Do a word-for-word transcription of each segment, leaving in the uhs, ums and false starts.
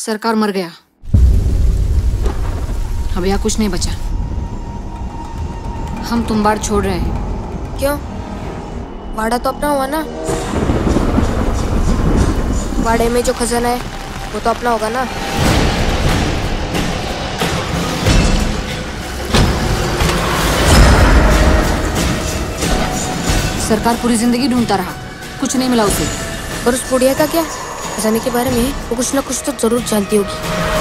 सरकार मर गया। अब यहाँ कुछ नहीं बचा। हम तुम्बाड़ छोड़ रहे हैं। क्यों? वाड़ा तो अपना हुआ ना। वाड़े में जो खजाना है वो तो अपना होगा ना। सरकार पूरी जिंदगी ढूंढता रहा, कुछ नहीं मिला उसे। और उस बुढ़िया का क्या? खजाने के बारे में वो कुछ ना कुछ तो जरूर जानती होगी।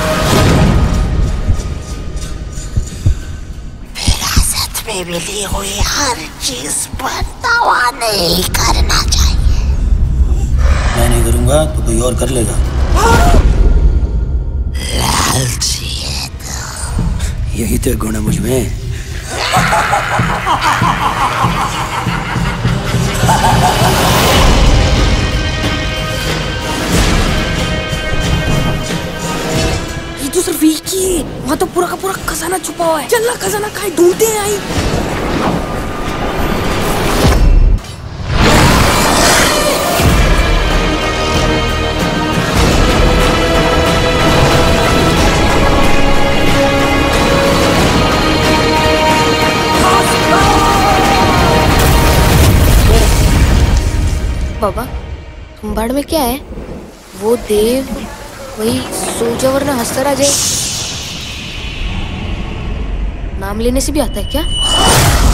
विरासत में मिली हुई हर चीज पर दावा नहीं करना चाहिए। मैं नहीं करूंगा तो कोई और कर लेगा। लालची है तो। यही तो गुण है मुझ में। ये तो सिर्फ एक ही है, वहाँ तो पूरा का पूरा खजाना छुपा हुआ है। चल ना, खजाना कहाँ है, ढूंढते हैं। आई बाबा, तुम्बाड़ में क्या है? वो देव वही सोचा वरना हंसता रह जाए। नाम लेने से भी आता है क्या?